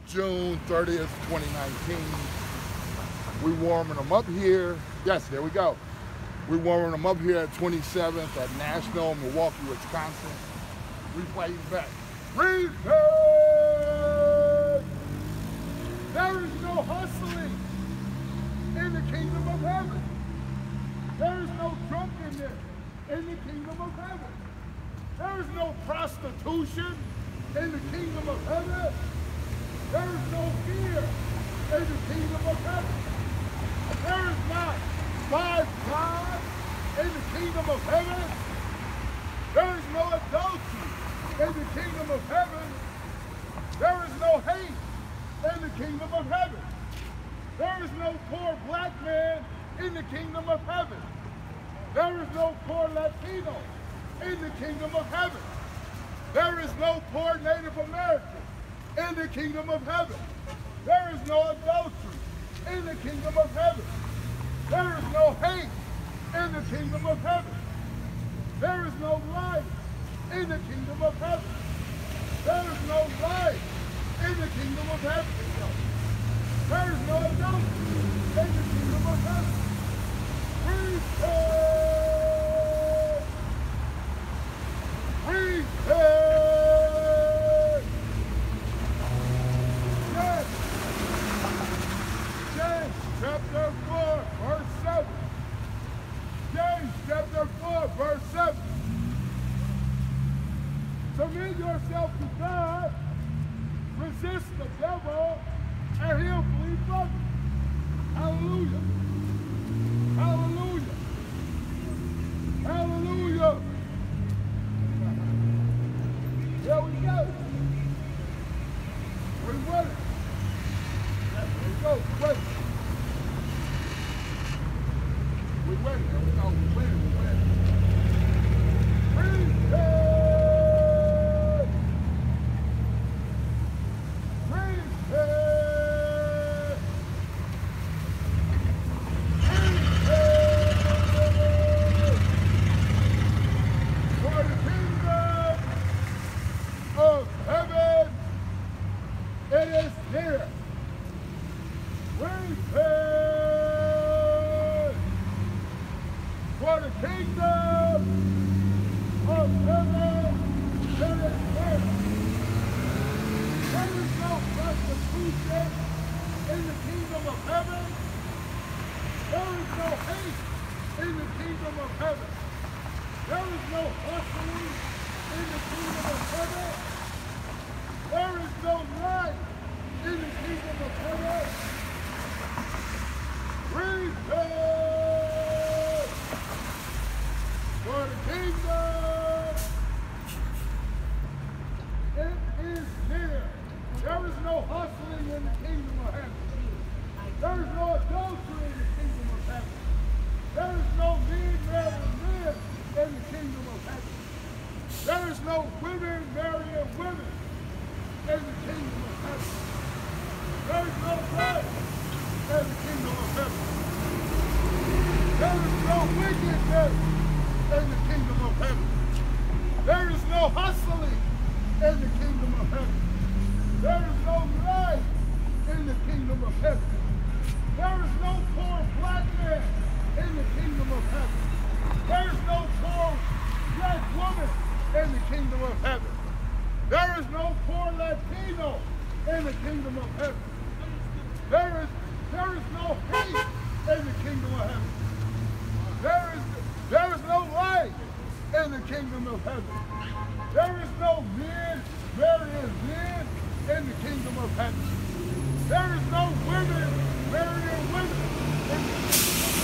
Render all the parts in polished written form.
June 30th, 2019. We warming them up here. Yes, there we go. We warming them up here at 27th at National, Milwaukee, Wisconsin. We fighting back. Read. There is no hustling in the kingdom of heaven. There is no drunkenness in the kingdom of heaven. There is no prostitution in the kingdom of heaven. There is no fear in the kingdom of heaven. There is not 5 gods in the kingdom of heaven. There is no adultery in the kingdom of heaven. There is no hate in the kingdom of heaven. There is no poor black man in the kingdom of heaven. There is no poor Latino in the kingdom of heaven. There is no poor Native American in the kingdom of heaven. There is no adultery in the kingdom of heaven. There is no hate in the kingdom of heaven. There is no life in the kingdom of heaven. There is no life in the kingdom of heaven. There is no adultery in the kingdom of heaven. James chapter 4, verse 7. James chapter 4, verse 7. Submit yourself to God, resist the devil, and he'll flee from you. Hallelujah. Hallelujah. Hallelujah. There we go. We're ready. There we go. We're ready. We're ready. There we go. We're ready. We're ready. Praise God. Praise God. Praise God. For the kingdom of heaven, it is here. Praise God. For the kingdom of heaven, it is here. There is no prostitution in the kingdom of heaven. There is no hate in the kingdom of heaven. There is no hustling in the kingdom of heaven. There is no life in the kingdom of heaven. Praise God. For the kingdom, it is near. There is no hustling in the kingdom of heaven. There is no adultery in the kingdom of heaven. There is no men marrying men in the kingdom of heaven. There is no women marrying women in the kingdom of heaven. There is no life in the kingdom of heaven. There is no wickedness in the kingdom of heaven. There is no hustling in the kingdom of heaven. There is no life in the kingdom of heaven. There is no poor black man in the kingdom of heaven. There is no poor black woman in the kingdom of heaven. There is no poor Latino in the kingdom of heaven. There is no hate in the kingdom of heaven. There is no life in the kingdom of heaven. There is no men marrying men in the kingdom of heaven. There is no women marrying women in the kingdom of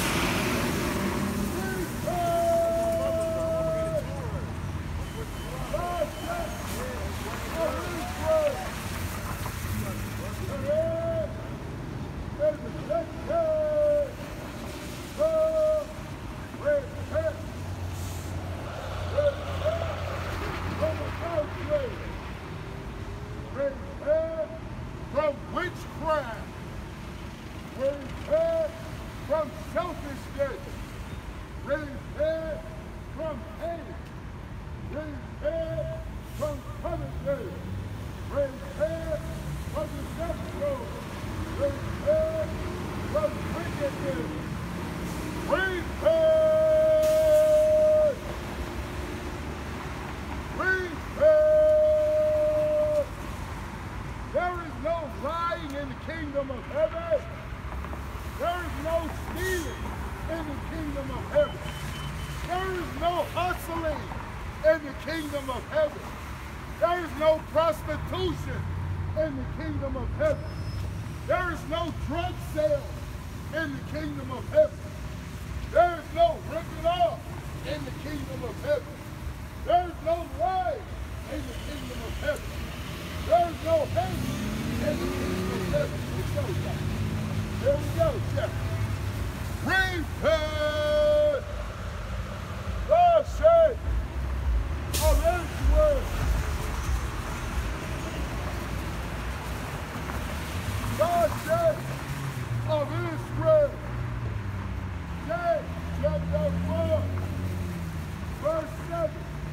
from witchcraft, from selfishness, from hate, from covetousness, from the scepter. Repent from wickedness. Repent. Repent. There is no lying in the kingdom of heaven. There is no stealing in the kingdom of heaven. There is no hustling in the kingdom of heaven. There is no prostitution in the kingdom of heaven. There is no drug sale in the kingdom of heaven. There is no ripping off in the kingdom of heaven. There is no lying in the kingdom of heaven. There is no hate in the kingdom of heaven. Here we go, Jeff. Repent. Thus saith of Israel. Thus saith of Israel. James chapter 4, verse 7.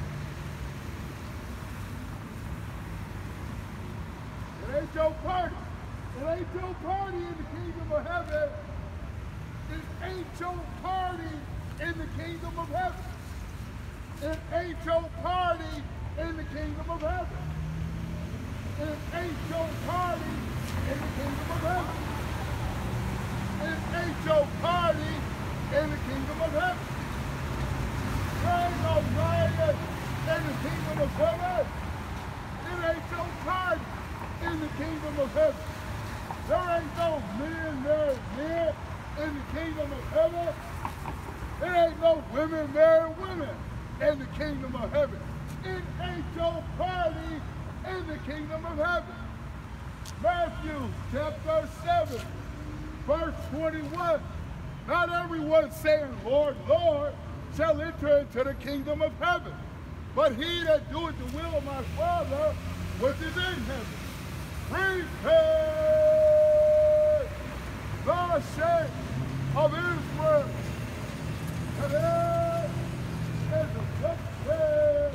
It ain't your party. It ain't your party in the kingdom of heaven. It ain't your party in the kingdom of heaven. It ain't your party in the kingdom of heaven. It ain't your party in the kingdom of heaven. It ain't your party in the kingdom of heaven. There ain't no riot in the kingdom of heaven. It ain't your party in the kingdom of heaven. There ain't no men married men in the kingdom of heaven. There ain't no women married women in the kingdom of heaven. It ain't your party in the kingdom of heaven. Matthew chapter 7, verse 21. Not everyone saying, Lord, Lord, shall enter into the kingdom of heaven, but he that doeth the will of my Father which is in heaven. Repent, thus saith of Israel. Today is a good day.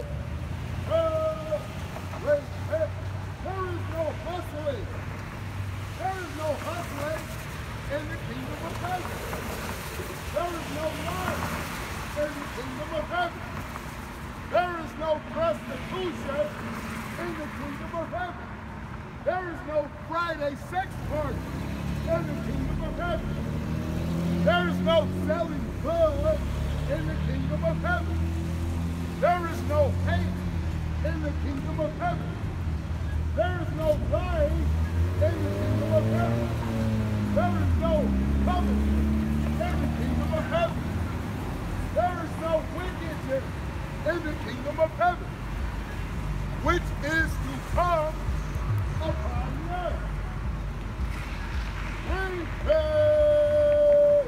Repent. There is no hustling. There is no hustling in the kingdom of heaven. There is no lying in the kingdom of heaven. There is no prostitution in the kingdom of heaven. There is no Friday sex party in the kingdom of heaven. There is no selling blood in the kingdom of heaven. There is no hate in the kingdom of heaven. There is no lying in the kingdom of heaven. There is no covenant in the kingdom of heaven. There is no wickedness in the kingdom of heaven, which is to come upon the earth. Repent,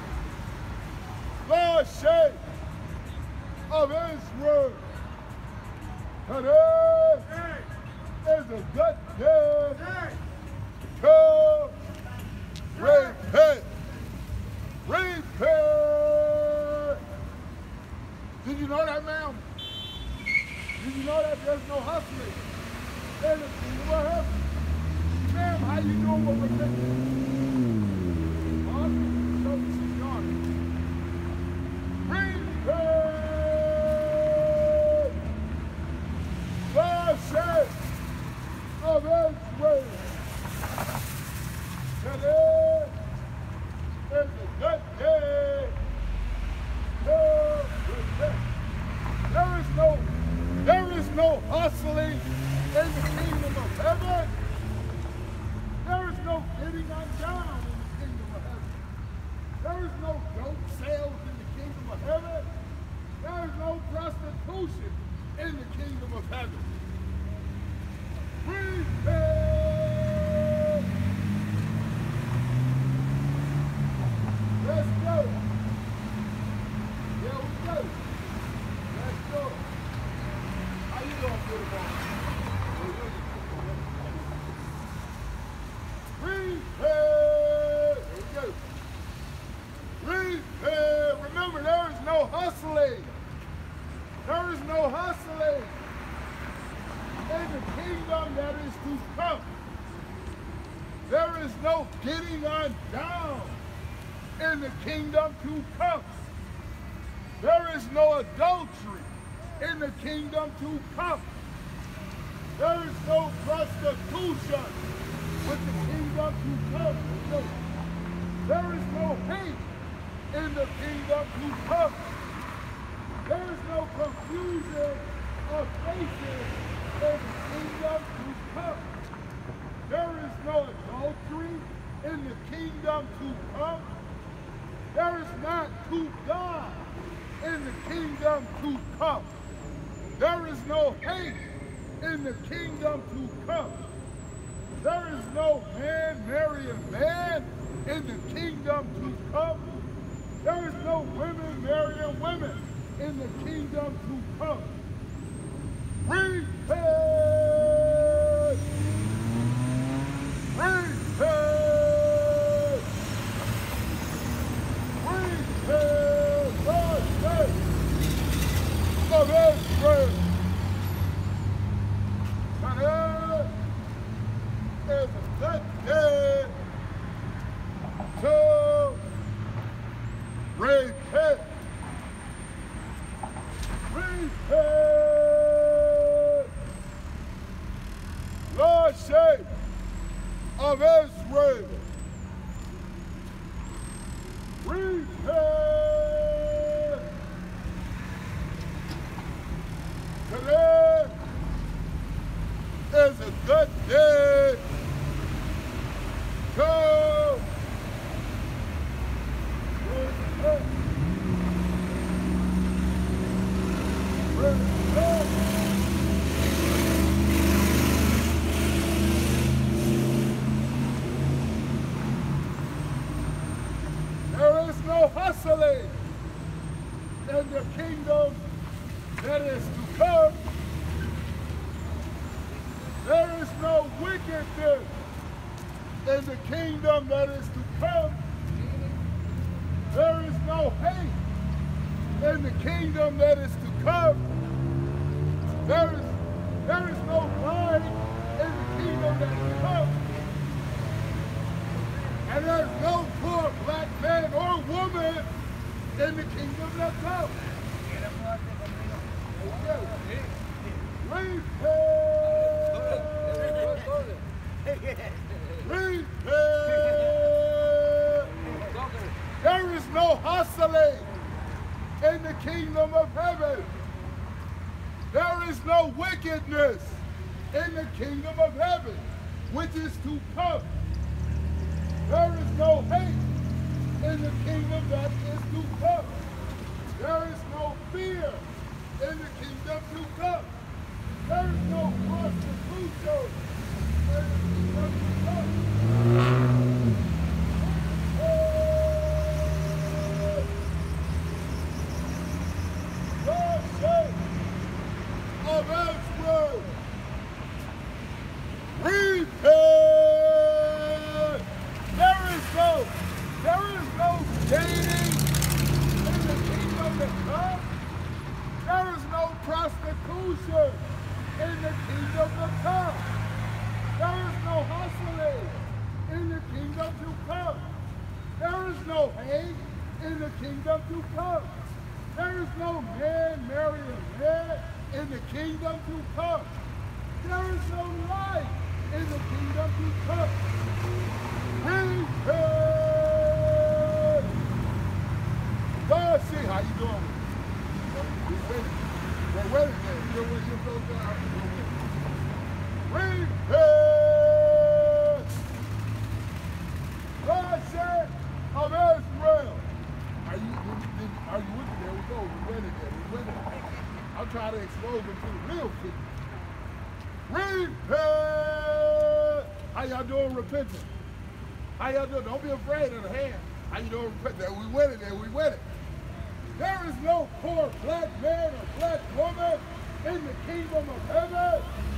Lord saith of Israel. Today is a good day to repent. Repent. Did you know that, ma'am? Did you know that there's no hustling in the kingdom of heaven? Ma'am, how you doing with repentance? She's gone. Repent. God said of Israel. Today is a good day to repent. There is no hustling in the kingdom of heaven. There is no getting on There is no getting on down in the kingdom to come. There is no adultery in the kingdom to come. There is no prostitution with the kingdom to come. No. There is no hate in the kingdom to come. There is no confusion of faces in the kingdom to come. There is no adultery in the kingdom to come. There is not two gods in the kingdom to come. There is no hate in the kingdom to come. There is no man marrying man in the kingdom to come. There is no women marrying women in the kingdom to come. Repent! Repent! Repent! Lord, say, of Israel. Today is the day to repent. Repent. Lord, say, of Israel. Repent. Today is a good day to repent. Repent. There is no hustling in the kingdom that is to come. There is no wickedness in the kingdom that is to come. There is no hate in the kingdom that is to come. There is no lying in the kingdom that is to come. And there's no poor black man or woman in the kingdom that comes. Repent! Repent! There is no hustling in the kingdom of heaven. There is no wickedness in the kingdom of heaven, which is to come. There is no hate in the kingdom that is to come. There is no fear in the kingdom to come. There is no prostitution in the kingdom to come. God say of Israel, repent. There is no dating in the kingdom to come. There is no prostitution in the kingdom to come. There is no hustling in the kingdom to come. There is no hate in the kingdom to come. There is no man marrying man in the kingdom to come. There is no light in the kingdom to come. Repent! God, see how you doing? We're ready there. You're with your go down. Repent! God said of Israel. Are you with me? There we go. We're ready there. We're ready. I'm trying to expose them to the real people. Repent! How y'all doing repenting? How y'all doing? Don't be afraid of the hand. How you doing repenting? We with it there. We with it. There is no poor black man or black woman in the kingdom of heaven.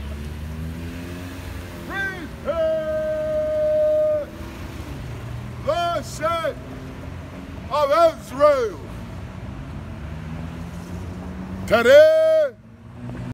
Repent! Thus said of Israel. Today